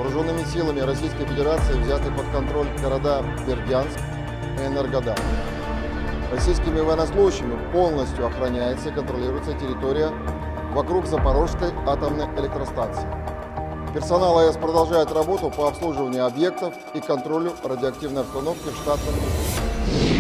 Вооруженными силами Российской Федерации взяты под контроль города Бердянск и Энергодар. Российскими военнослужащими полностью охраняется и контролируется территория вокруг Запорожской атомной электростанции. Персонал АЭС продолжает работу по обслуживанию объектов и контролю радиоактивной обстановки в штатном режиме.